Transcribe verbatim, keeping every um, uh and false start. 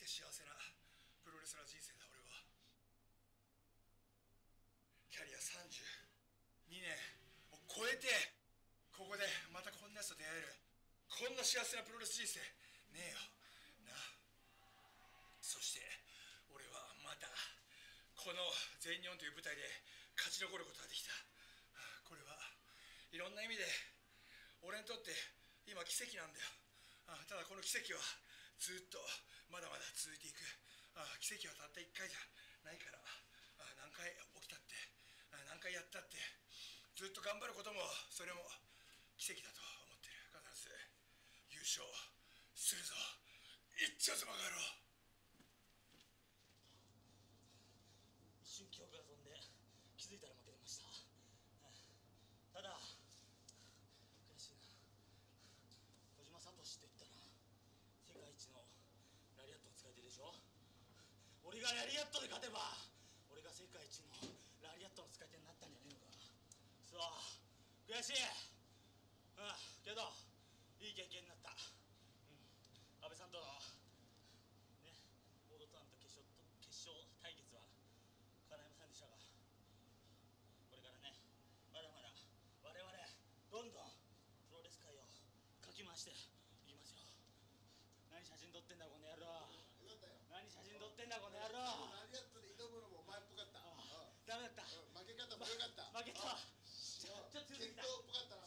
幸せなプロレスラー人生だ。俺はキャリアさんじゅうにねんを超えて、ここでまたこんなやつと出会える、こんな幸せなプロレス人生ねえよな。そして俺はまたこの全日本という舞台で勝ち残ることができた。これはいろんな意味で俺にとって今奇跡なんだよ。ただこの奇跡はずっとまだまだ続いていく。奇跡はたったいっかいじゃないから、何回起きたって何回やったってずっと頑張ることもそれも奇跡だと思ってる。必ず優勝するぞ。いっちゃうぞバカ野郎。 一瞬記憶が飛んで気づいたら負けてました。ただ悔しいな。小島聡と言ったら世界一のラリアットを使えてるでしょ。俺がラリアットで勝てば俺が世界一のラリアットの使い手になったんじゃねえのか。そう悔しい。うんけどいい経験になった。うん安倍さんとのねオードターンと決勝と決勝対決は叶いませんでしたが、これからねまだまだ我々どんどんプロレス界をかき回していきますよ。何写真撮ってんだこの野郎。何写真撮ってんだこの野郎。 ラリアットで挑むのもお前っぽかった。 ダメだった。 負け方もよかった。 負けた。ちょっと強すぎた。 健闘っぽかった